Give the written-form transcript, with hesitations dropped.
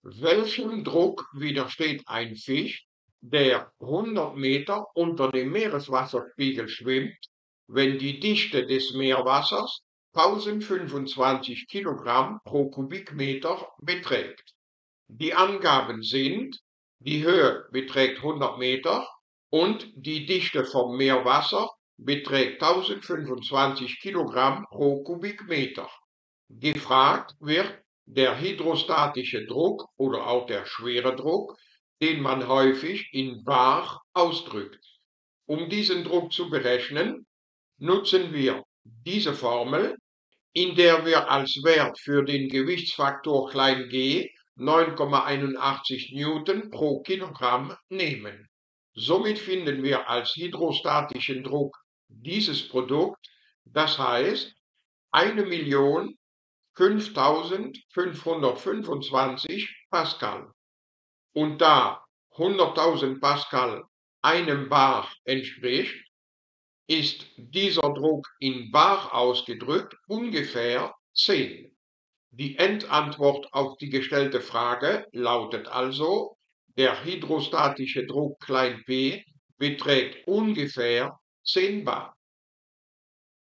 Welchem Druck widersteht ein Fisch, der 100 Meter unter dem Meereswasserspiegel schwimmt, wenn die Dichte des Meerwassers 1025 Kilogramm pro Kubikmeter beträgt? Die Angaben sind: die Höhe beträgt 100 Meter und die Dichte vom Meerwasser beträgt 1025 Kilogramm pro Kubikmeter. Gefragt wird der hydrostatische Druck oder auch der Schweredruck, den man häufig in bar ausdrückt. Um diesen Druck zu berechnen, nutzen wir diese Formel, in der wir als Wert für den Gewichtsfaktor g 9,81 Newton pro Kilogramm nehmen. Somit finden wir als hydrostatischen Druck dieses Produkt, das heißt 1.005.525 Pascal. Und da 100.000 Pascal einem bar entspricht, ist dieser Druck in bar ausgedrückt ungefähr 10. Die Endantwort auf die gestellte Frage lautet also: der hydrostatische Druck p beträgt ungefähr 10 bar.